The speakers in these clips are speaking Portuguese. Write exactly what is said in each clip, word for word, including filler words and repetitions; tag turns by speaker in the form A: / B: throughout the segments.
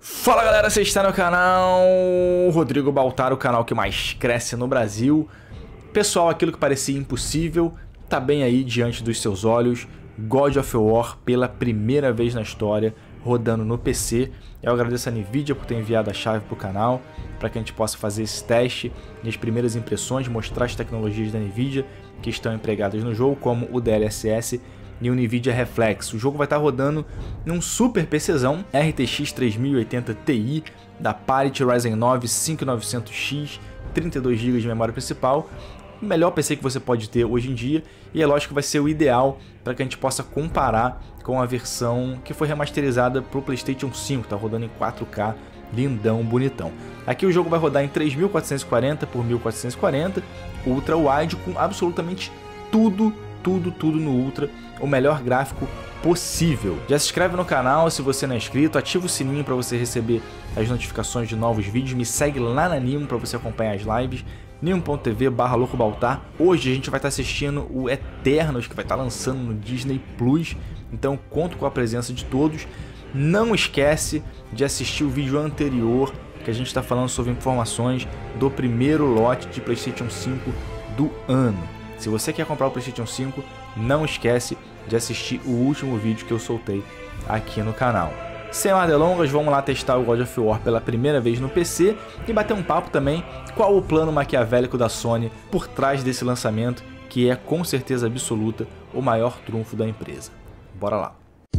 A: Fala galera, você está no canal Rodrigo Baltar, o canal que mais cresce no Brasil. Pessoal, aquilo que parecia impossível tá bem aí diante dos seus olhos. God of War pela primeira vez na história rodando no P C. Eu agradeço a Nvidia por ter enviado a chave para o canal para que a gente possa fazer esse teste e as primeiras impressões, mostrar as tecnologias da Nvidia que estão empregadas no jogo, como o D L S S e o Nvidia Reflex. O jogo vai estar rodando num super PCzão R T X três mil e oitenta Ti da Parity Ryzen nove cinco mil e novecentos X, trinta e dois gigas de memória principal. O melhor P C que você pode ter hoje em dia, e é lógico que vai ser o ideal para que a gente possa comparar com a versão que foi remasterizada para o PlayStation cinco, tá rodando em quatro K, lindão, bonitão. Aqui o jogo vai rodar em três mil quatrocentos e quarenta por mil quatrocentos e quarenta, Ultra Wide, com absolutamente tudo, tudo, tudo no Ultra, o melhor gráfico possível. Já se inscreve no canal se você não é inscrito, ativa o sininho para você receber as notificações de novos vídeos, me segue lá na Nimo para você acompanhar as lives, nimo ponto tv barra louco baltar. Hoje a gente vai estar assistindo o Eternos, que vai estar lançando no Disney Plus, então conto com a presença de todos. Não esquece de assistir o vídeo anterior, que a gente está falando sobre informações do primeiro lote de PlayStation cinco do ano. Se você quer comprar o PlayStation cinco, não esquece de assistir o último vídeo que eu soltei aqui no canal. Sem mais delongas, vamos lá testar o God of War pela primeira vez no P C e bater um papo também qual o plano maquiavélico da Sony por trás desse lançamento, que é com certeza absoluta o maior trunfo da empresa. Bora lá!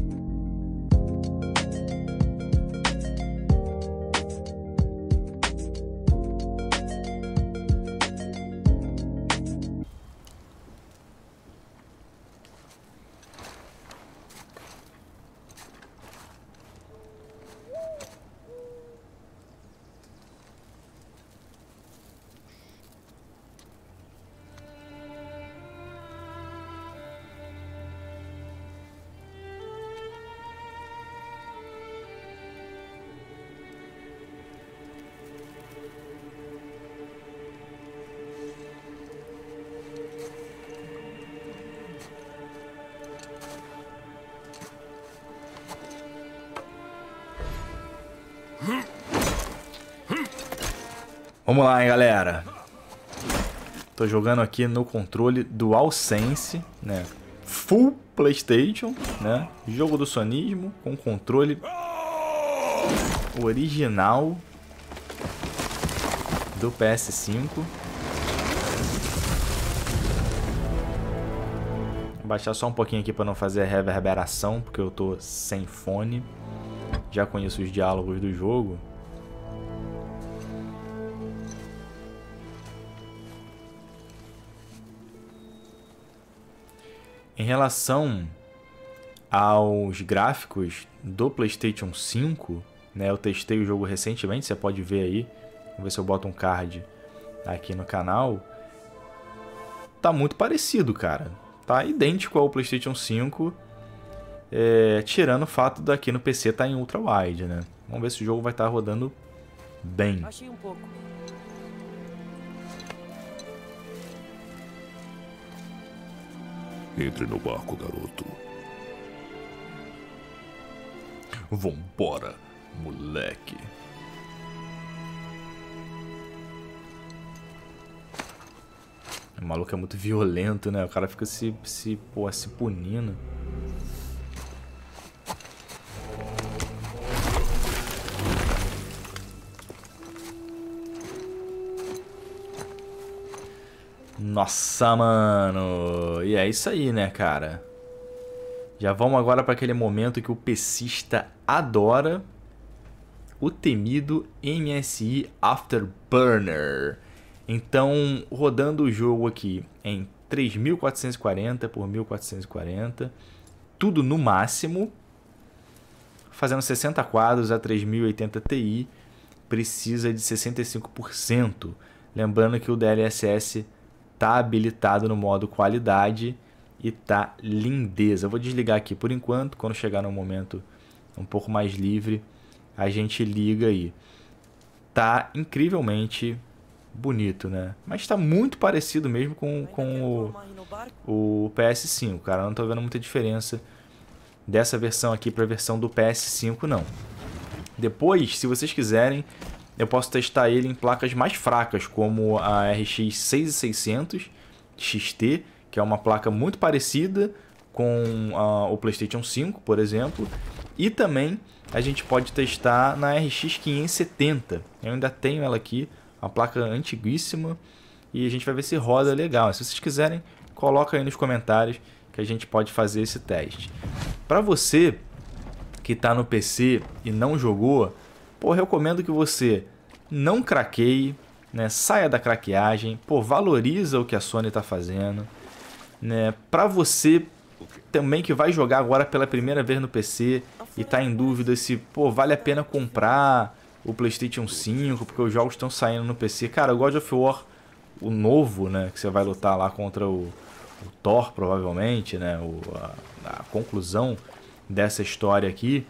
A: Vamos lá, hein, galera. Tô jogando aqui no controle DualSense, né? Full PlayStation, né? Jogo do sonismo com controle original do P S cinco. Vou baixar só um pouquinho aqui para não fazer a reverberação, porque eu tô sem fone. Já conheço os diálogos do jogo. Em relação aos gráficos do PlayStation cinco, né, eu testei o jogo recentemente, você pode ver aí. Vamos ver se eu boto um card aqui no canal. Tá muito parecido, cara. Tá idêntico ao PlayStation cinco, é, tirando o fato daqui no P C tá em Ultra Wide, né? Vamos ver se o jogo vai estar rodando bem.
B: Achei um pouco.
C: Entre no barco, garoto.
A: Vambora, moleque. O maluco é muito violento, né? O cara fica se, se, pô, se punindo. Nossa, mano. E é isso aí, né, cara? Já vamos agora para aquele momento que o PCista adora. O temido M S I Afterburner. Então, rodando o jogo aqui em três mil quatrocentos e quarenta por mil quatrocentos e quarenta. Tudo no máximo. Fazendo sessenta quadros a três mil e oitenta Ti. Precisa de sessenta e cinco por cento. Lembrando que o D L S S tá habilitado no modo qualidade e tá lindeza. Eu vou desligar aqui por enquanto. Quando chegar no momento um pouco mais livre, a gente liga aí. Tá incrivelmente bonito, né? Mas tá muito parecido mesmo com, com o, o P S cinco, cara. Eu não tô vendo muita diferença dessa versão aqui para a versão do P S cinco, não. Depois, se vocês quiserem, eu posso testar ele em placas mais fracas, como a R X seis mil e seiscentos X T, que é uma placa muito parecida com a, o PlayStation cinco, por exemplo. E também a gente pode testar na R X quinhentos e setenta. Eu ainda tenho ela aqui, uma placa antiguíssima. E a gente vai ver se roda legal. Se vocês quiserem, coloca aí nos comentários que a gente pode fazer esse teste. Para você que está no P C e não jogou, pô, eu recomendo que você não craqueie, né? Saia da craqueagem, pô, valoriza o que a Sony está fazendo, né? Para você também que vai jogar agora pela primeira vez no P C e tá em dúvida se, pô, vale a pena comprar o PlayStation cinco, porque os jogos estão saindo no P C. Cara, o God of War, o novo, né, que você vai lutar lá contra o, o Thor, provavelmente, né, o, a, a conclusão dessa história aqui,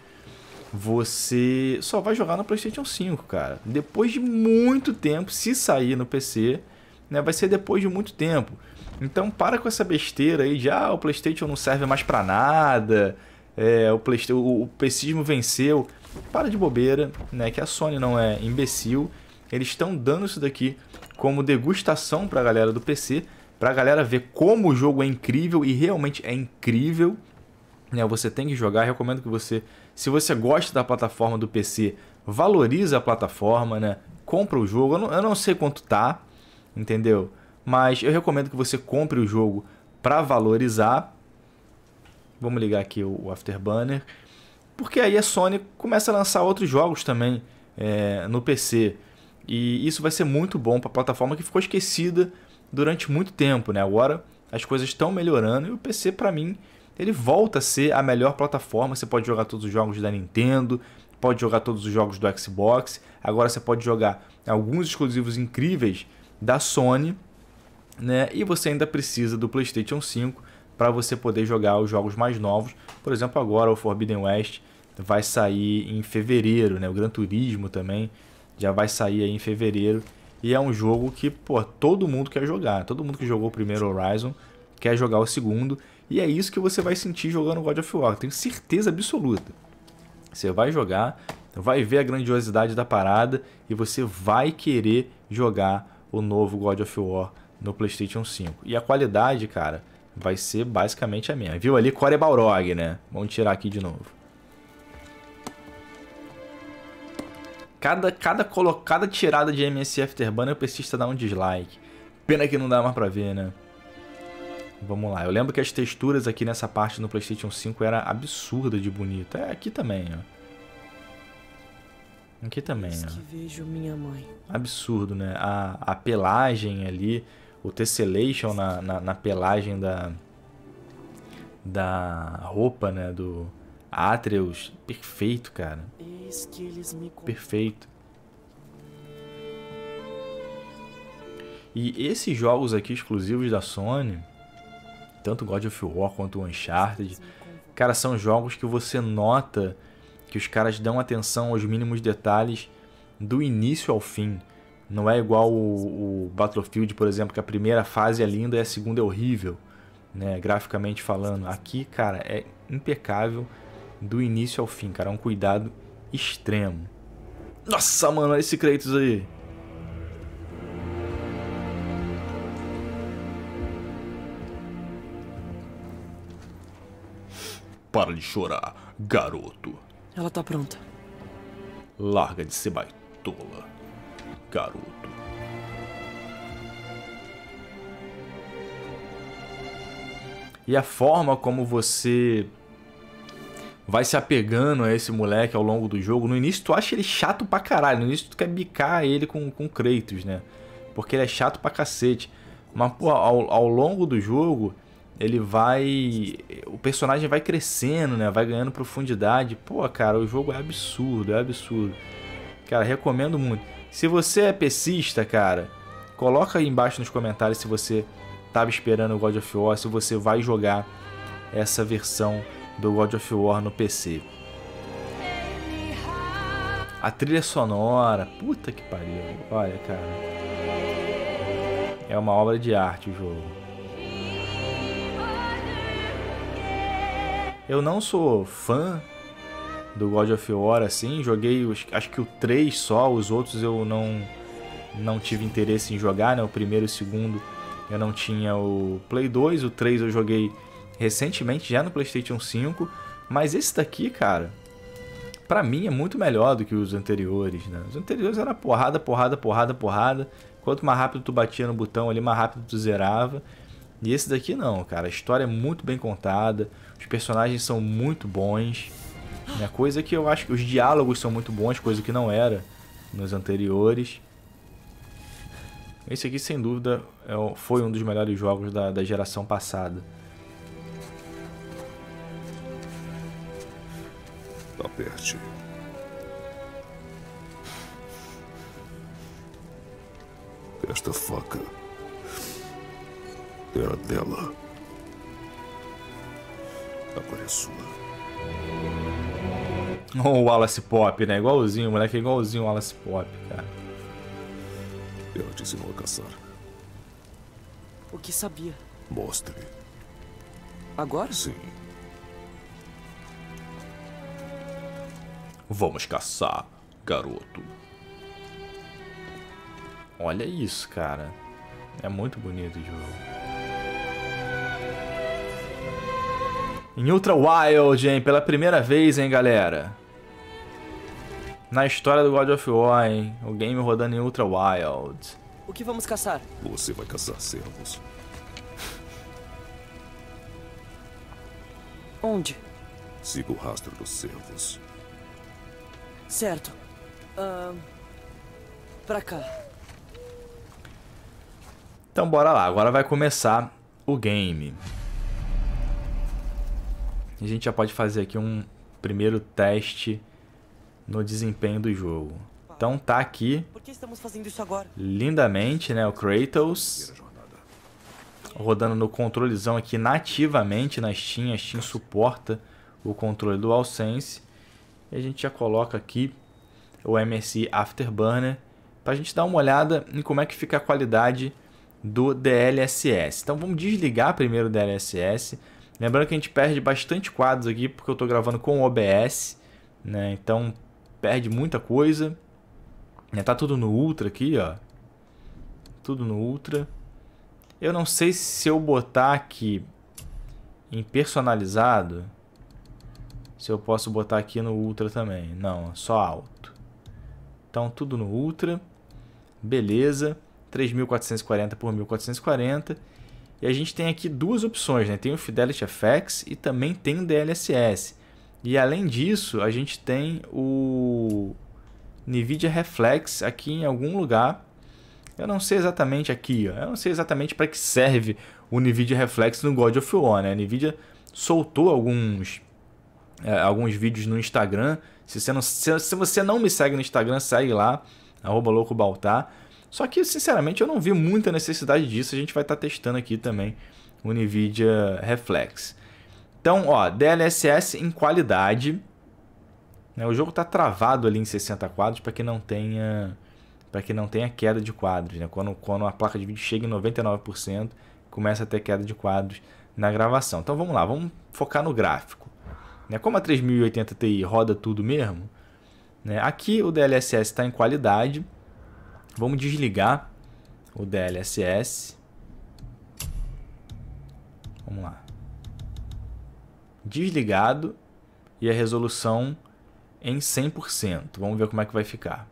A: você só vai jogar no PlayStation cinco, cara. Depois de muito tempo, se sair no P C, né, vai ser depois de muito tempo. Então para com essa besteira aí de ah, o PlayStation não serve mais pra nada, é, o, Playsta o, o PCismo venceu. Para de bobeira, né, que a Sony não é imbecil. Eles estão dando isso daqui como degustação pra galera do P C, pra galera ver como o jogo é incrível, e realmente é incrível. Né, você tem que jogar, recomendo que você, se você gosta da plataforma do P C, valorize a plataforma, né, compra o jogo. Eu não, eu não sei quanto tá, entendeu? Mas eu recomendo que você compre o jogo para valorizar. Vamos ligar aqui o Afterburner. Porque aí a Sony começa a lançar outros jogos também é, no P C. E isso vai ser muito bom para a plataforma que ficou esquecida durante muito tempo, né? Agora as coisas estão melhorando e o P C, para mim, ele volta a ser a melhor plataforma. Você pode jogar todos os jogos da Nintendo, pode jogar todos os jogos do Xbox. Agora você pode jogar alguns exclusivos incríveis da Sony, né? E você ainda precisa do PlayStation cinco para você poder jogar os jogos mais novos. Por exemplo, agora o Forbidden West vai sair em fevereiro, né? O Gran Turismo também já vai sair aí em fevereiro. E é um jogo que, pô, todo mundo quer jogar. Todo mundo que jogou o primeiro Horizon quer jogar o segundo. E é isso que você vai sentir jogando God of War. Tenho certeza absoluta. Você vai jogar, vai ver a grandiosidade da parada e você vai querer jogar o novo God of War no PlayStation cinco. E a qualidade, cara, vai ser basicamente a mesma. Viu ali? Core Balrog, né? Vamos tirar aqui de novo. Cada, cada, cada tirada de M S Afterburner eu preciso dar um dislike. Pena que não dá mais pra ver, né? Vamos lá. Eu lembro que as texturas aqui nessa parte no PlayStation cinco era absurda de bonita. É, aqui também, ó. Aqui também, ó.
B: Que vejo minha mãe.
A: Absurdo, né? A, a pelagem ali, o tessellation na, na, na pelagem da, da roupa, né? Do Atreus. Perfeito, cara.
B: Eis que eles me...
A: Perfeito. E esses jogos aqui exclusivos da Sony, tanto God of War quanto o Uncharted, cara, são jogos que você nota que os caras dão atenção aos mínimos detalhes do início ao fim. Não é igual o, o Battlefield, por exemplo, que a primeira fase é linda e a segunda é horrível, né, graficamente falando. Aqui, cara, é impecável do início ao fim, cara. É um cuidado extremo. Nossa, mano, olha esse Kratos aí. Para de chorar, garoto.
B: Ela tá pronta.
A: Larga de ser baitola, garoto. E a forma como você vai se apegando a esse moleque ao longo do jogo. No início tu acha ele chato pra caralho. No início tu quer bicar ele com, com Kratos, né? Porque ele é chato pra cacete. Mas, pô, ao, ao longo do jogo, ele vai... o personagem vai crescendo, né? Vai ganhando profundidade. Pô, cara, o jogo é absurdo, é absurdo. Cara, recomendo muito. Se você é PCista, cara, coloca aí embaixo nos comentários se você tava esperando o God of War, se você vai jogar essa versão do God of War no P C. A trilha sonora, puta que pariu. Olha, cara, é uma obra de arte o jogo. Eu não sou fã do God of War, assim. Joguei, os, acho que o três só, os outros eu não, não tive interesse em jogar, né? O primeiro e o segundo eu não tinha o Play dois, o três eu joguei recentemente, já no PlayStation cinco. Mas esse daqui, cara, pra mim é muito melhor do que os anteriores, né? Os anteriores era porrada, porrada, porrada, porrada. Quanto mais rápido tu batia no botão ali, mais rápido tu zerava. E esse daqui não, cara. A história é muito bem contada, os personagens são muito bons, né? Coisa que eu acho que os diálogos são muito bons, coisa que não era nos anteriores. Esse aqui, sem dúvida, é, foi um dos melhores jogos da, da geração passada.
C: Aperte. Esta faca era dela. Agora é sua.
A: O Wallace Pop, né? Igualzinho, o moleque é igualzinho o Wallace Pop, cara.
C: Ela te ensinou a caçar.
B: O que sabia?
C: Mostre.
B: Agora?
C: Sim.
A: Vamos caçar, garoto. Olha isso, cara. É muito bonito o jogo. Em Ultra Wild, hein? Pela primeira vez, hein, galera? Na história do God of War, hein? O game rodando em Ultra Wild.
B: O que vamos caçar?
C: Você vai caçar cervos.
B: Onde?
C: Siga o rastro dos cervos.
B: Certo. Ahn... Pra cá.
A: Então bora lá, agora vai começar o game. A gente já pode fazer aqui um primeiro teste no desempenho do jogo. Então tá aqui
B: Por que estamos fazendo isso agora?
A: lindamente, né, o Kratos rodando no controlezão aqui nativamente na Steam. A Steam suporta o controle do DualSense. E a gente já coloca aqui o M S I Afterburner para a gente dar uma olhada em como é que fica a qualidade do D L S S. Então vamos desligar primeiro o D L S S. Lembrando que a gente perde bastante quadros aqui porque eu estou gravando com o O B S, né? Então perde muita coisa. Tá tudo no Ultra aqui, ó. Tudo no Ultra. Eu não sei se eu botar aqui em personalizado, se eu posso botar aqui no Ultra também. Não, só alto. Então tudo no Ultra. Beleza. três mil quatrocentos e quarenta por mil quatrocentos e quarenta. E a gente tem aqui duas opções, né? Tem o Fidelity F X e também tem o D L S S. E além disso, a gente tem o NVIDIA Reflex aqui em algum lugar. Eu não sei exatamente aqui, ó. Eu não sei exatamente para que serve o NVIDIA Reflex no God of War, né? A NVIDIA soltou alguns, é, alguns vídeos no Instagram. Se você, não, se, se você não me segue no Instagram, segue lá, arroba loucobaltar. Só que, sinceramente, eu não vi muita necessidade disso. A gente vai estar testando aqui também o NVIDIA Reflex. Então, ó, D L S S em qualidade. O jogo está travado ali em sessenta quadros para que não tenha, para que não tenha queda de quadros, né? Quando, quando a placa de vídeo chega em noventa e nove por cento, começa a ter queda de quadros na gravação. Então vamos lá, vamos focar no gráfico. Como a três mil e oitenta Ti roda tudo mesmo, né? Aqui o D L S S está em qualidade. Vamos desligar o D L S S. Vamos lá. Desligado e a resolução em cem por cento. Vamos ver como é que vai ficar.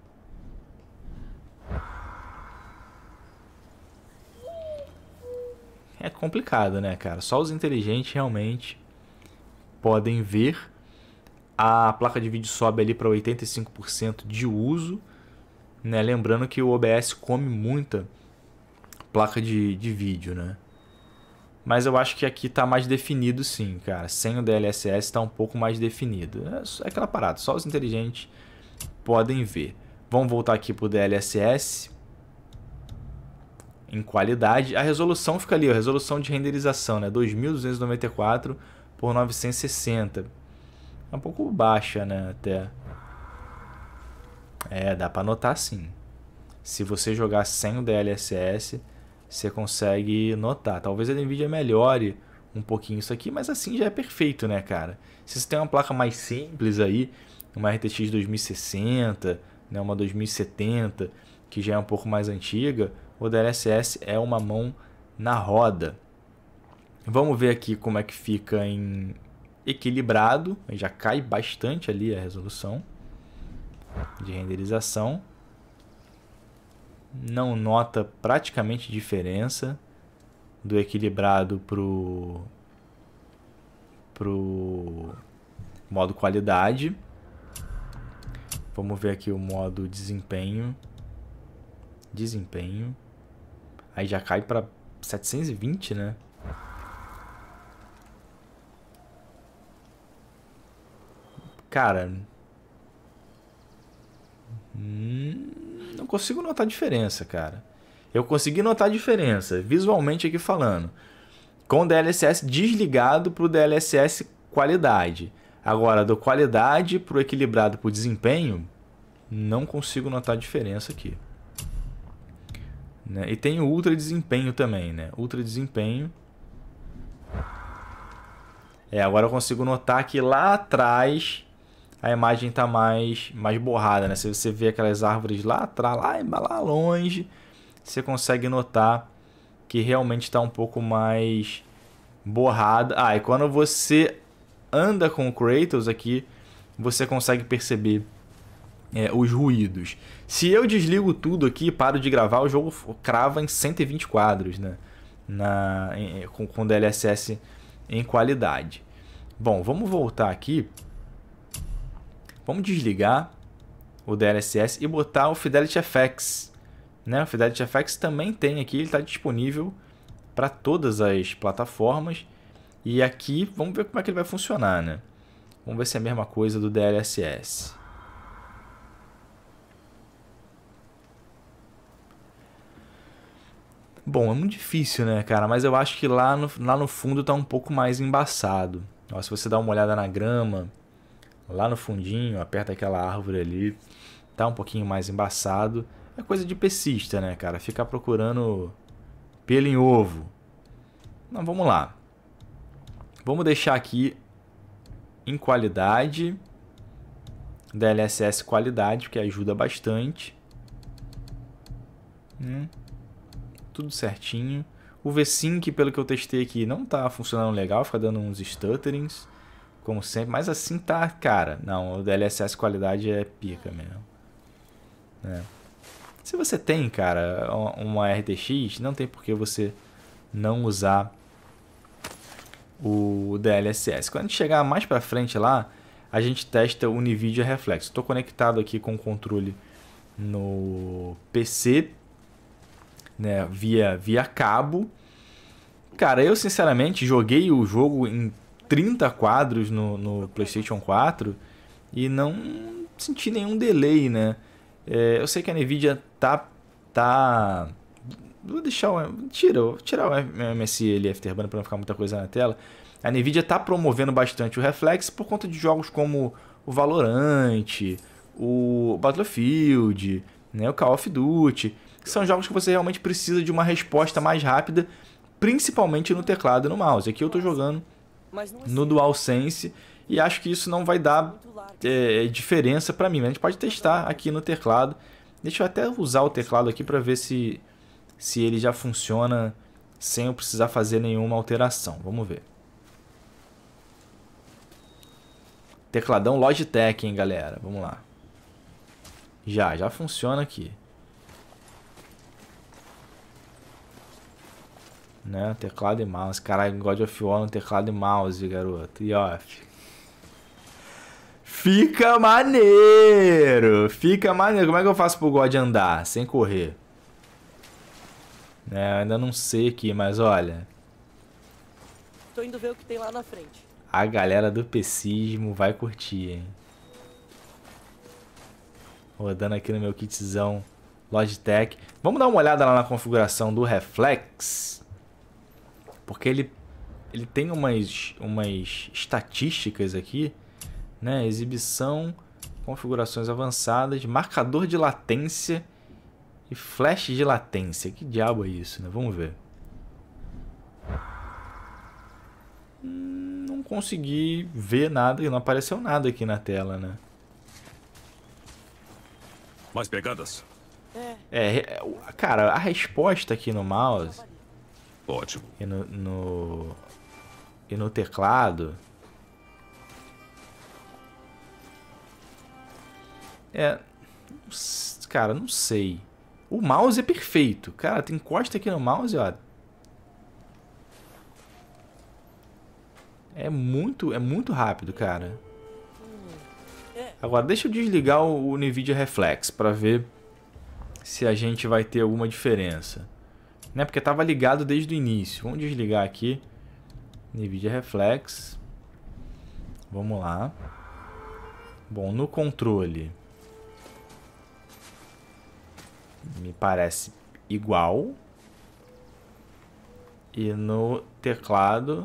A: É complicado, né, cara? Só os inteligentes realmente podem ver. A placa de vídeo sobe ali para oitenta e cinco por cento de uso, né? Lembrando que o O B S come muita placa de, de vídeo, né? Mas eu acho que aqui está mais definido sim, cara. Sem o D L S S está um pouco mais definido. É aquela parada, só os inteligentes podem ver. Vamos voltar aqui para o D L S S. Em qualidade. A resolução fica ali, a resolução de renderização, né? dois mil duzentos e noventa e quatro por novecentos e sessenta. É um pouco baixa, né? Até. É, dá para notar sim. Se você jogar sem o D L S S, você consegue notar. Talvez a NVIDIA melhore um pouquinho isso aqui, mas assim já é perfeito, né, cara? Se você tem uma placa mais simples aí, uma R T X dois mil e sessenta, né, uma dois mil e setenta, que já é um pouco mais antiga, o D L S S é uma mão na roda. Vamos ver aqui como é que fica em equilibrado. Já cai bastante ali a resolução de renderização. Não nota praticamente diferença do equilibrado pro pro modo qualidade. Vamos ver aqui o modo desempenho. Desempenho. Aí já cai para setecentos e vinte, né? Cara, hum, não consigo notar diferença, cara. Eu consegui notar a diferença, visualmente aqui falando, com o D L S S desligado para o D L S S qualidade. Agora, do qualidade para o equilibrado para o desempenho, não consigo notar diferença aqui. Né? E tem o ultra desempenho também, né? Ultra desempenho. É, agora eu consigo notar que lá atrás a imagem está mais, mais borrada, né? Se você vê aquelas árvores lá atrás, lá, lá longe, você consegue notar que realmente está um pouco mais borrada. Ah, e quando você anda com o Kratos aqui, você consegue perceber é, os ruídos. Se eu desligo tudo aqui e paro de gravar, o jogo crava em cento e vinte quadros, né? Na, em, com, com D L S S em qualidade. Bom, vamos voltar aqui. Vamos desligar o D L S S e botar o Fidelity F X. Né? O Fidelity F X também tem aqui, ele está disponível para todas as plataformas. E aqui, vamos ver como é que ele vai funcionar, né? Vamos ver se é a mesma coisa do D L S S. Bom, é muito difícil, né, cara? Mas eu acho que lá no, lá no fundo tá um pouco mais embaçado. Ó, se você dá uma olhada na grama, lá no fundinho, aperta aquela árvore ali, tá um pouquinho mais embaçado. É coisa de pesista, né, cara? Ficar procurando pelo em ovo. Não, vamos lá. Vamos deixar aqui em qualidade, D L S S qualidade, que ajuda bastante. Hum, tudo certinho. O V-Sync, pelo que eu testei aqui, não tá funcionando legal, fica dando uns stutterings, como sempre. Mas assim tá, cara. Não, o D L S S qualidade é pica mesmo. É. Se você tem, cara, uma R T X, não tem por que você não usar o D L S S. Quando a gente chegar mais pra frente lá, a gente testa o NVIDIA Reflex. Estou conectado aqui com o controle no P C, né, via, via cabo. Cara, eu sinceramente joguei o jogo em trinta quadros no, no PlayStation quatro e não senti nenhum delay, né? É, eu sei que a NVIDIA tá... tá... Vou deixar o... Tira, vou tirar o M S I ali, Afterburner, para não ficar muita coisa na tela. A NVIDIA tá promovendo bastante o Reflex por conta de jogos como o Valorant, o Battlefield, né, o Call of Duty. Que são jogos que você realmente precisa de uma resposta mais rápida, principalmente no teclado e no mouse. Aqui eu tô jogando no DualSense e acho que isso não vai dar é, diferença para mim. A gente pode testar aqui no teclado. Deixa eu até usar o teclado aqui para ver se, se ele já funciona sem eu precisar fazer nenhuma alteração. Vamos ver. Tecladão Logitech, hein, galera. Vamos lá. Já, já funciona aqui. Né? Teclado e mouse. Caralho, God of War no teclado e mouse, garoto. E ó. Fica maneiro! Fica maneiro. Como é que eu faço pro God andar sem correr? É, ainda não sei aqui, mas olha.
B: Tô indo ver o que tem lá na frente.
A: A galera do PCismo vai curtir, hein? Rodando aqui no meu kitzão Logitech. Vamos dar uma olhada lá na configuração do Reflex. Porque ele, ele tem umas, umas estatísticas aqui, né? Exibição, configurações avançadas, marcador de latência e flash de latência. Que diabo é isso, né? Vamos ver. Hum, não consegui ver nada, não apareceu nada aqui na tela, né?
C: Mais pegadas?
B: É,
A: É, é, cara, a resposta aqui no mouse
C: Ótimo.
A: e no, no, e no teclado é, cara, não sei. O mouse é perfeito, cara. Tu encosta aqui no mouse, ó. É muito, é muito rápido, cara. Agora, deixa eu desligar o, o NVIDIA Reflex para ver se a gente vai ter alguma diferença. Né? Porque tava ligado desde o início. Vamos desligar aqui. NVIDIA Reflex. Vamos lá. Bom, no controle me parece igual. E no teclado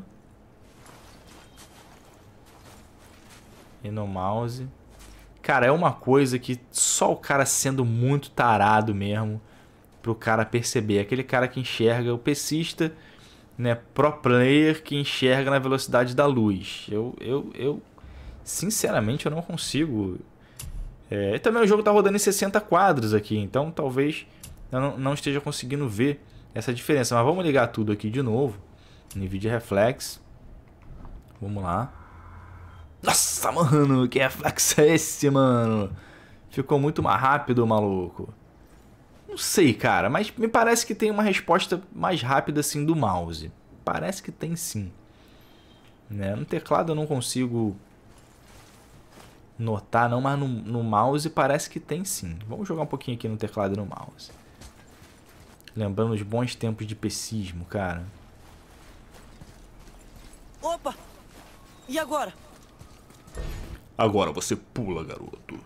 A: e no mouse, cara, é uma coisa que só o cara sendo muito tarado mesmo pro cara perceber. Aquele cara que enxerga, o PCista, né, pro player que enxerga na velocidade da luz. Eu, eu, eu sinceramente, eu não consigo. É, e também o jogo tá rodando em sessenta quadros aqui, então talvez eu não, não esteja conseguindo ver essa diferença. Mas vamos ligar tudo aqui de novo. NVIDIA Reflex. Vamos lá. Nossa, mano, que reflexo é esse, mano? Ficou muito mais rápido, maluco. Não sei, cara, mas me parece que tem uma resposta mais rápida assim do mouse. Parece que tem sim. Né? No teclado eu não consigo notar, não, mas no, no mouse parece que tem sim. Vamos jogar um pouquinho aqui no teclado e no mouse. Lembrando os bons tempos de PCismo, cara.
B: opa! E agora?
C: Agora você pula, garoto.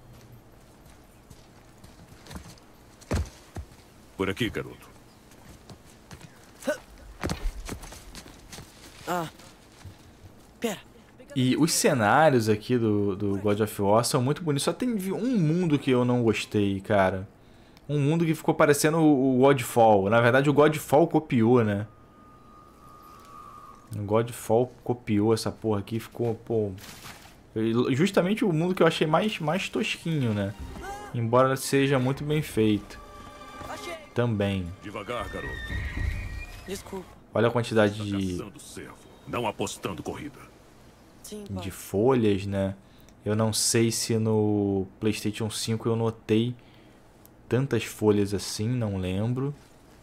C: Por aqui, garoto.
B: Ah. Pera.
A: E os cenários aqui do, do God of War são muito bonitos. Só tem um mundo que eu não gostei, cara. Um mundo que ficou parecendo o Godfall. Na verdade, o Godfall copiou, né? O Godfall copiou essa porra aqui. Ficou, pô... Justamente o mundo que eu achei mais, mais tosquinho, né? Embora seja muito bem feito.
B: Achei.
A: Também.
C: Devagar, garoto.
B: Desculpa.
A: Olha a quantidade
C: Tá
A: de...
C: caçando cervo, não apostando corrida.
B: Sim, pai.
A: de folhas, né? Eu não sei se no PlayStation cinco eu notei tantas folhas assim, não lembro.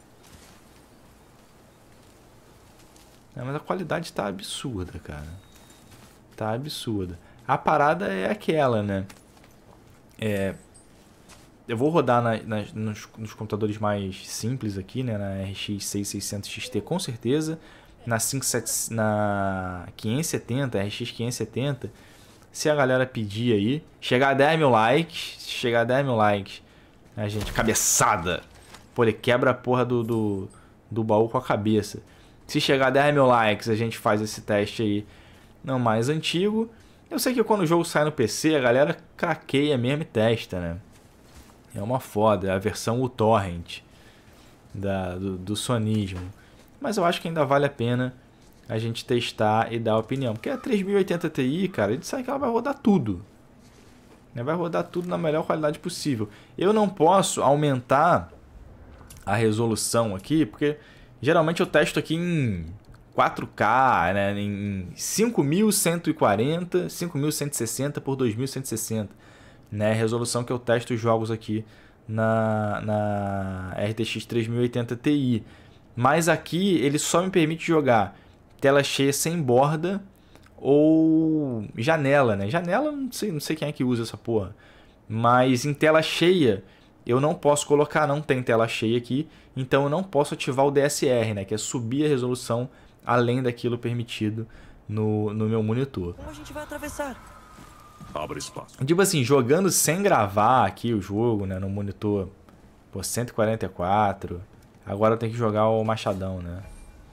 A: É, mas a qualidade tá absurda, cara. Tá absurda. A parada é aquela, né? É, eu vou rodar na, na, nos, nos computadores mais simples aqui, né? Na R X seis mil e seiscentos X T com certeza. Na, cinco sete, na quinhentos e setenta, R X quinhentos e setenta, se a galera pedir aí, chegar a dez mil likes, chegar a dez mil likes, a gente, cabeçada, pô, ele quebra a porra do, do, do baú com a cabeça. Se chegar a dez mil likes, a gente faz esse teste aí, não mais antigo. Eu sei que quando o jogo sai no P C, a galera craqueia mesmo e testa, né? É uma foda, é a versão uTorrent da, do, do sonismo. Mas eu acho que ainda vale a pena a gente testar e dar opinião. Porque a três mil e oitenta Ti, cara, a gente sabe que ela vai rodar tudo. Vai rodar tudo na melhor qualidade possível. Eu não posso aumentar a resolução aqui, porque geralmente eu testo aqui em quatro K, né, em cinco mil cento e quarenta, cinco mil cento e sessenta por dois mil cento e sessenta. Né, a resolução que eu testo os jogos aqui na, na R T X três mil e oitenta Ti. Mas aqui ele só me permite jogar tela cheia sem borda ou janela, né? Janela, não sei, não sei quem é que usa essa porra. Mas em tela cheia eu não posso colocar, não tem tela cheia aqui. Então eu não posso ativar o D S R, né? Que é subir a resolução além daquilo permitido no, no meu monitor.
B: Como a gente vai atravessar?
C: Abra espaço.
A: Tipo assim, jogando sem gravar aqui o jogo, né? No monitor, pô, cento e quarenta e quatro... Agora eu tenho que jogar o machadão, né?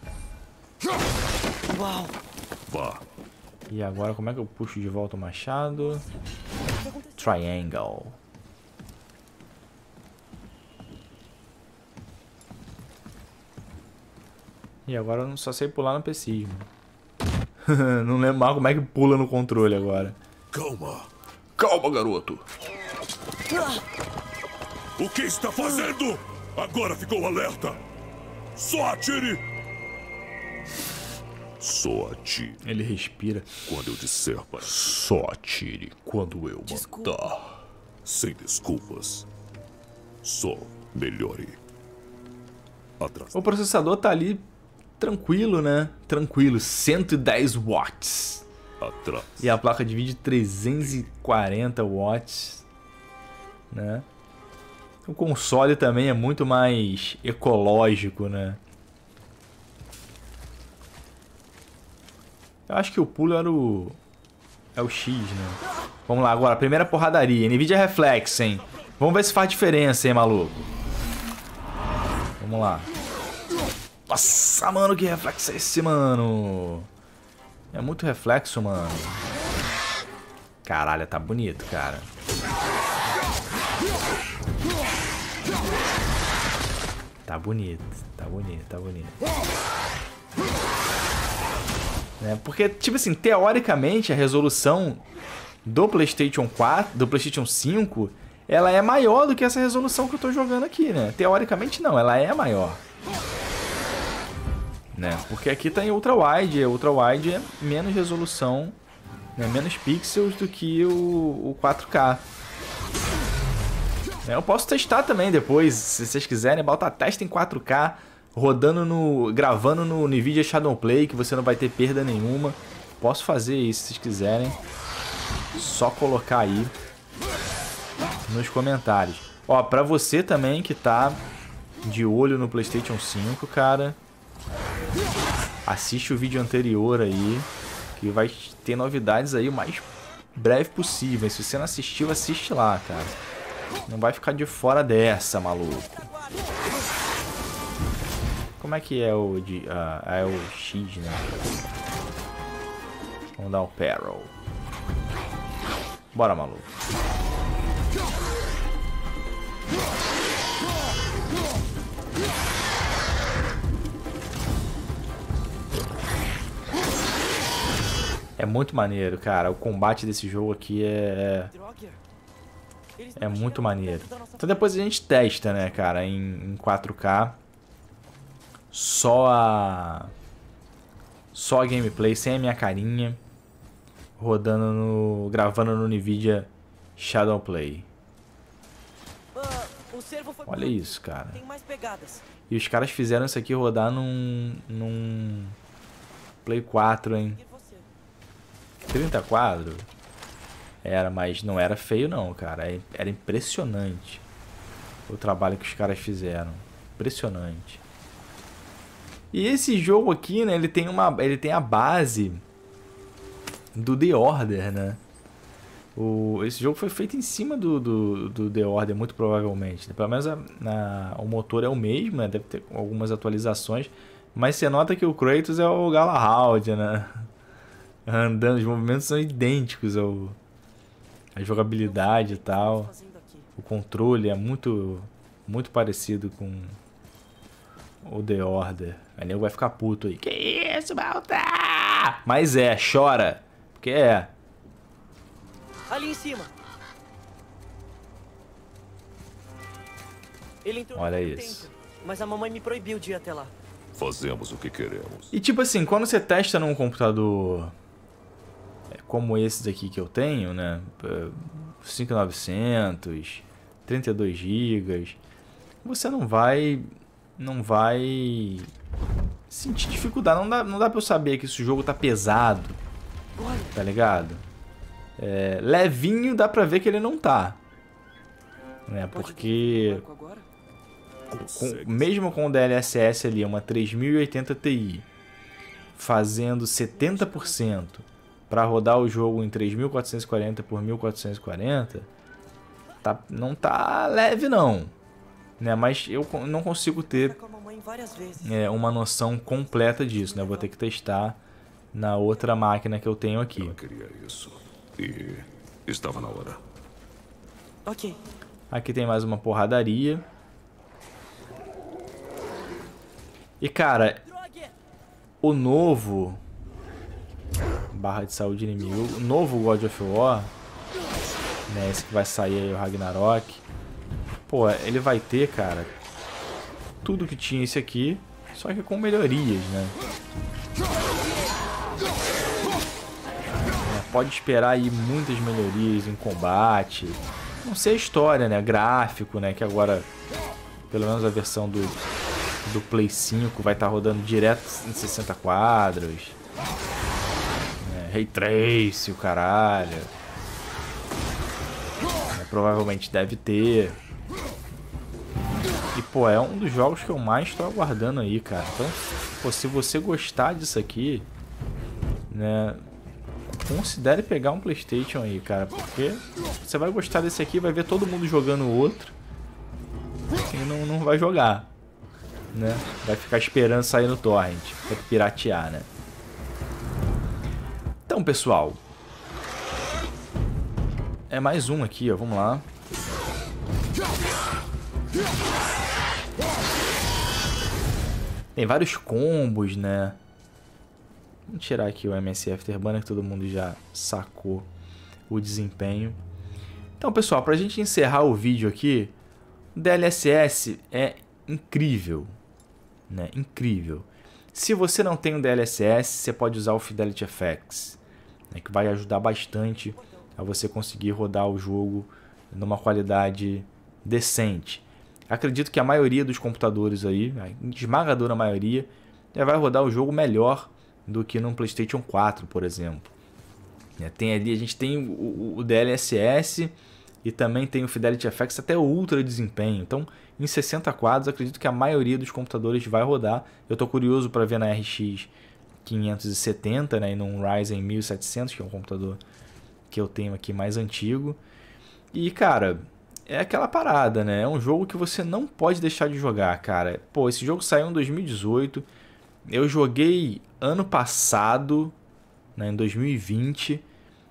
B: Uau!
C: Vá.
A: E agora como é que eu puxo de volta o machado? Triangle. E agora eu só sei pular no PCismo. Não lembro mais como é que pula no controle agora.
C: Calma.
A: Calma, garoto.
C: O que está fazendo? Agora ficou alerta. Só atire. Só atire.
A: Ele respira.
C: Quando eu disser para...
A: Só atire quando eu
B: Desculpa.
A: mandar.
C: Sem desculpas. Só melhore. Atrás.
A: O processador tá ali tranquilo, né? Tranquilo, cento e dez watts.
C: Atrás.
A: E a placa de vídeo trezentos e quarenta watts, né? O console também é muito mais ecológico, né? Eu acho que o pulo era o... é o X, né? Vamos lá agora, primeira porradaria. Nvidia Reflex, hein? Vamos ver se faz diferença, hein, maluco? Vamos lá. Nossa, mano, que reflexo é esse, mano? É muito reflexo, mano. Caralho, tá bonito, cara. Tá bonito, tá bonito, tá bonito. É, porque, tipo assim, teoricamente a resolução do PlayStation quatro, do PlayStation cinco, ela é maior do que essa resolução que eu tô jogando aqui, né? Teoricamente não, ela é maior. Né? Porque aqui tá em Ultra Wide, Ultra Wide é menos resolução, né? Menos pixels do que o, o quatro K. Eu posso testar também depois, se vocês quiserem, bota teste em quatro K, rodando no, gravando no Nvidia Shadowplay, que você não vai ter perda nenhuma. Posso fazer isso se vocês quiserem. Só colocar aí nos comentários. Ó, pra você também que tá de olho no PlayStation cinco, cara, assiste o vídeo anterior aí, que vai ter novidades aí o mais breve possível. Se você não assistiu, assiste lá, cara. Não vai ficar de fora dessa, maluco. Como é que é o de... Ah, é o X, né? Vamos dar o Peril. Bora, maluco. É muito maneiro, cara. O combate desse jogo aqui é... É muito maneiro. Então depois a gente testa, né, cara, em, em quatro K. Só a... Só a gameplay, sem a minha carinha. Rodando no... Gravando no Nvidia Shadowplay. Olha isso, cara. E os caras fizeram isso aqui rodar num... Num... Play quatro, hein. trinta quadros? Era, mas não era feio não, cara. Era impressionante o trabalho que os caras fizeram. Impressionante. E esse jogo aqui, né, ele tem uma, ele tem a base do The Order, né? O, esse jogo foi feito em cima do, do, do The Order, muito provavelmente. Pelo menos a, na, o motor é o mesmo, né? Deve ter algumas atualizações. Mas você nota que o Kratos é o Galahad, né? Andando, os movimentos são idênticos ao... A jogabilidade e tal. O controle é muito, muito parecido com o The Order. Aí nego vai ficar puto aí. Que isso, Baltar? Mas é, chora. Porque é.
B: Ali em cima. Ele entrou
A: Olha
B: no
A: isso.
B: templo, mas a mamãe me proibiu de ir até lá.
C: Fazemos o que queremos.
A: E tipo assim, quando você testa num computador como esses aqui que eu tenho, né? cinco mil e novecentos, trinta e dois gigas, você não vai não vai sentir dificuldade. Não dá, não dá pra eu saber que esse jogo tá pesado, tá ligado? É, levinho dá pra ver que ele não tá, né? Porque com, mesmo com o D L S S ali, uma três mil e oitenta Ti fazendo setenta por cento para rodar o jogo em três mil quatrocentos e quarenta por mil quatrocentos e quarenta, tá, não tá leve não, né? Mas eu não consigo ter é, uma noção completa disso, né? Vou ter que testar na outra máquina que eu tenho aqui.
C: Ela queria isso e estava na hora.
B: Ok.
A: Aqui tem mais uma porradaria. E cara, o novo barra de saúde inimigo. O novo God of War, né, esse que vai sair aí, o Ragnarok. Pô, ele vai ter, cara, tudo que tinha esse aqui, só que com melhorias, né? É, pode esperar aí muitas melhorias em combate. Não sei a história, né? Gráfico, né? Que agora, pelo menos a versão do, do Play cinco vai estar rodando direto em sessenta quadros. É, Ray Trace, o caralho. É, provavelmente deve ter. E, pô, é um dos jogos que eu mais estou aguardando aí, cara. Então, pô, se você gostar disso aqui, né, considere pegar um PlayStation aí, cara. Porque você vai gostar desse aqui, vai ver todo mundo jogando o outro e não, não vai jogar, né? Vai ficar esperando sair no torrent, pra piratear, né? Então, pessoal, é mais um aqui, ó. Vamos lá. Tem vários combos, né? Vamos tirar aqui o M S Afterburner, que todo mundo já sacou o desempenho. Então, pessoal, pra gente encerrar o vídeo aqui, o D L S S é incrível, né? Incrível. Se você não tem um D L S S, você pode usar o Fidelity F X, né? Que vai ajudar bastante a você conseguir rodar o jogo numa qualidade decente. Acredito que a maioria dos computadores aí, a esmagadora maioria, já vai rodar o jogo melhor do que num PlayStation quatro, por exemplo. Tem ali, a gente tem o, o D L S S e também tem o Fidelity F X até o ultra desempenho. Então, em sessenta quadros, acredito que a maioria dos computadores vai rodar. Eu estou curioso para ver na R X quinhentos e setenta, né, e num Ryzen mil e setecentos, que é um computador que eu tenho aqui mais antigo. E, cara, é aquela parada, né? É um jogo que você não pode deixar de jogar, cara. Pô, esse jogo saiu em dois mil e dezoito. Eu joguei ano passado, né, em dois mil e vinte.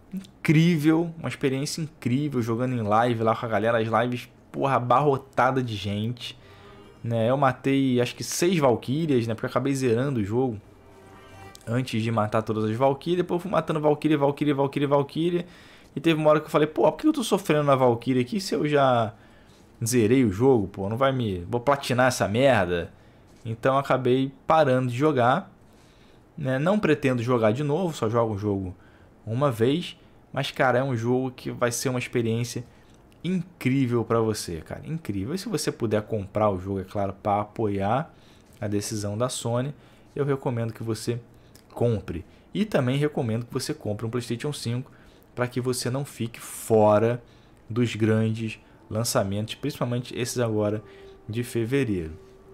A: Incrível, uma experiência incrível jogando em live lá com a galera. As lives, porra, abarrotada de gente, né? Eu matei acho que seis Valkyrias, né? Porque eu acabei zerando o jogo antes de matar todas as Valkyrias. Depois eu fui matando Valkyria, Valkyria, Valkyria, Valkyria. E teve uma hora que eu falei, pô, por que eu tô sofrendo na Valkyria aqui se eu já zerei o jogo, pô? Não vai me... Vou platinar essa merda. Então eu acabei parando de jogar, né? Não pretendo jogar de novo, só jogo o jogo uma vez. Mas, cara, é um jogo que vai ser uma experiência incrível pra você, cara. Incrível. E se você puder comprar o jogo, é claro, para apoiar a decisão da Sony, eu recomendo que você compre. E também recomendo que você compre um PlayStation cinco, para que você não fique fora dos grandes lançamentos, principalmente esses agora de fevereiro.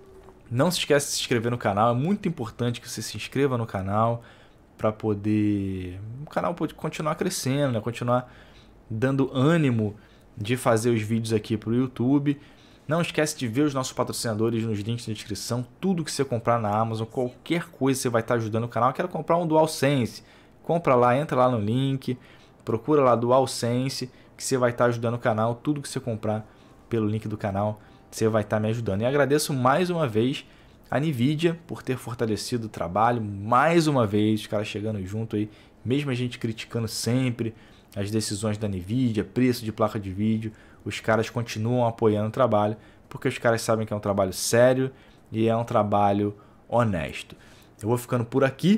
A: Não se esqueça de se inscrever no canal, é muito importante que você se inscreva no canal para poder o canal pode continuar crescendo, né? Continuar dando ânimo de fazer os vídeos aqui para o YouTube. Não esquece de ver os nossos patrocinadores nos links na descrição. Tudo que você comprar na Amazon, qualquer coisa você vai estar ajudando o canal. Eu quero comprar um DualSense, compra lá, entra lá no link. Procura lá DualSense, que você vai estar ajudando o canal. Tudo que você comprar pelo link do canal, você vai estar me ajudando. E agradeço mais uma vez a Nvidia por ter fortalecido o trabalho. Mais uma vez, os caras chegando junto aí. Mesmo a gente criticando sempre as decisões da Nvidia, preço de placa de vídeo, os caras continuam apoiando o trabalho, porque os caras sabem que é um trabalho sério e é um trabalho honesto. Eu vou ficando por aqui.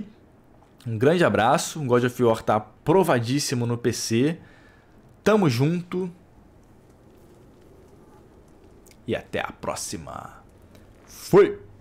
A: Um grande abraço, o God of War tá aprovadíssimo no P C. Tamo junto. E até a próxima. Fui!